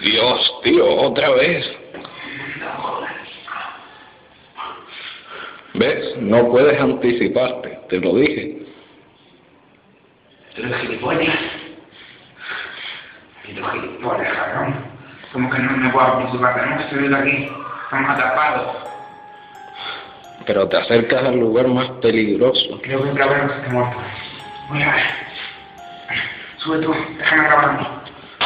Dios, tío, otra vez. ¿Ves? No puedes anticiparte, te lo dije. Tú eres gilipollas. Y tú gilipollas, cabrón. ¿Cómo que no me puedo anticipar? Tenemos que salir de aquí. Estamos atrapados. Pero te acercas al lugar más peligroso. Creo que el cabrón está muerto. Voy a ver. Sube tú, déjame grabarlo.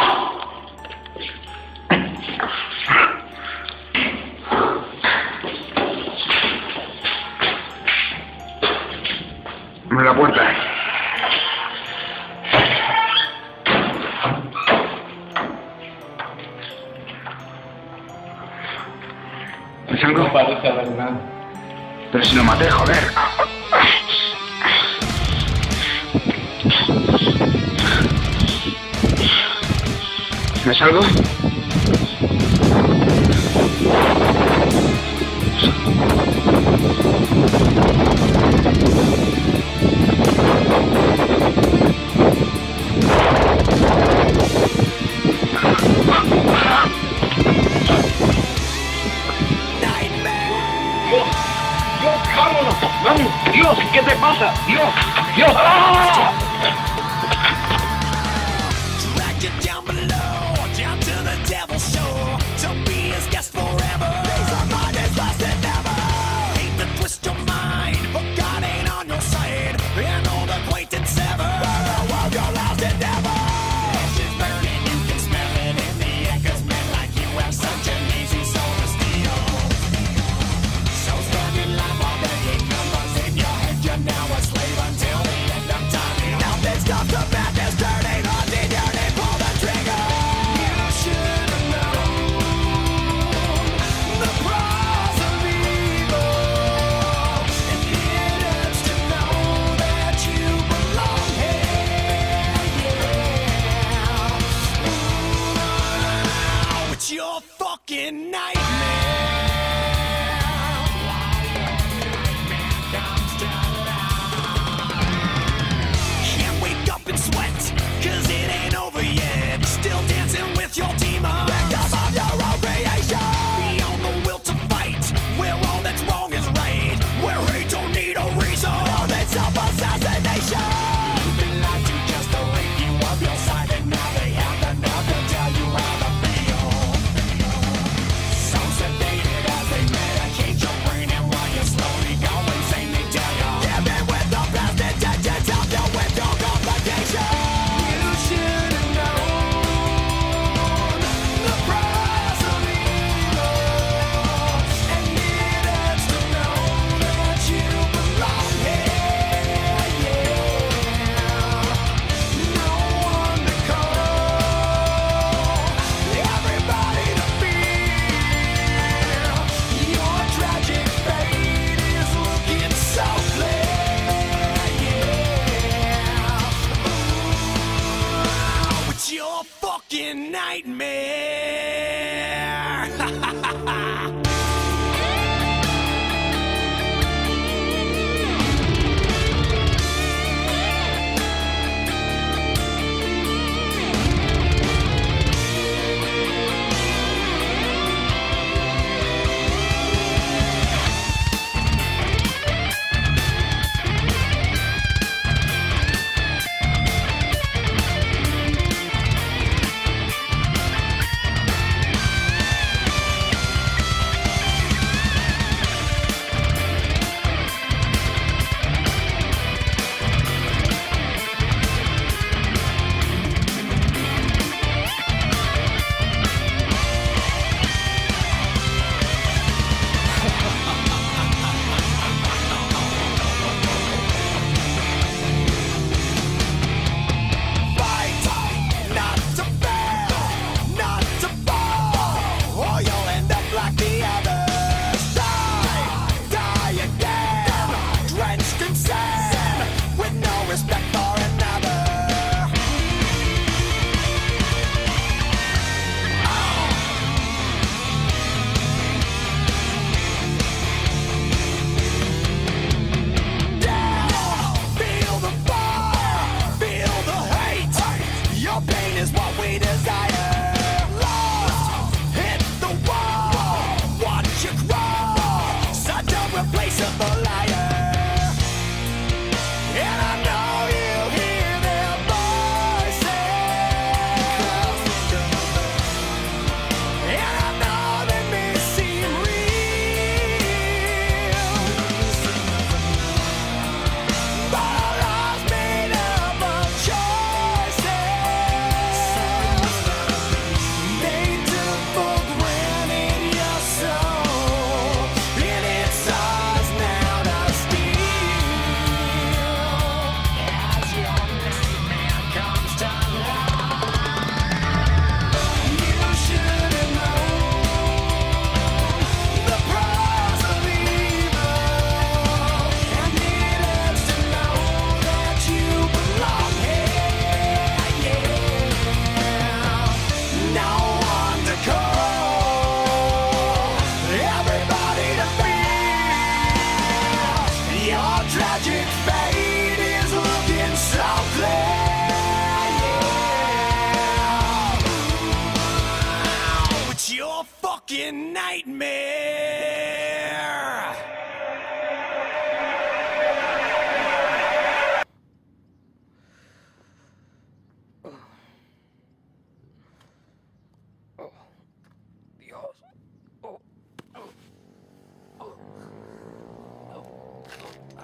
Abre la puerta. ¿Es algo? No parece haber nada. Pero si lo maté, joder. ¿Me salgo? Dios, vámonos, vamos. Dios, ¿qué te pasa? Dios, Dios. ¡Ah! Your fucking nightmare. Can't wake up and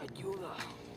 ayuda.